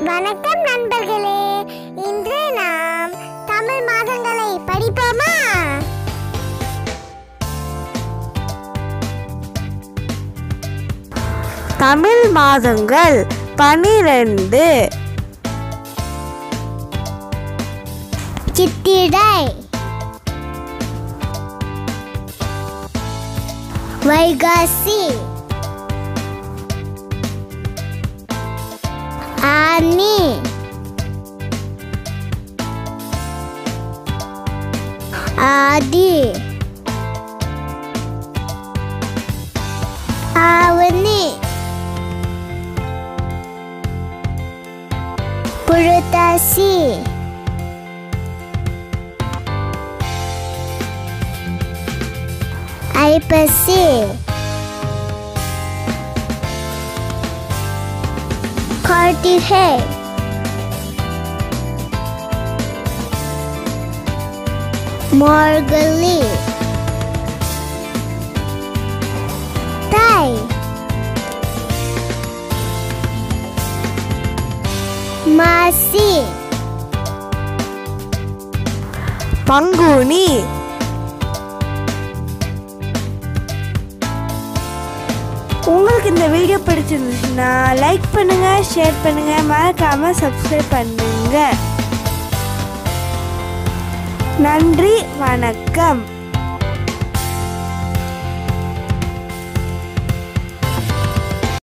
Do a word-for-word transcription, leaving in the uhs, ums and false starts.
வணக்கம் நண்பர்களே, இன்று நாம் தமிழ் மாதங்களை படிப்போமா? தமிழ் மாதங்கள் பனிரெண்டு. சித்திரை, வைகாசி, ஆனி, ஆடி, ஆவணி, புரட்டாசி, ஐப்பசி, கார்த்திகை, மார்கழி, தை, மாசி, பங்குனி. உங்களுக்கு இந்த வீடியோ பிடிச்சிருந்துச்சுன்னா லைக் பண்ணுங்க, ஷேர் பண்ணுங்க, மறக்காம சப்ஸ்கிரைப் பண்ணுங்க. நன்றி, வணக்கம்.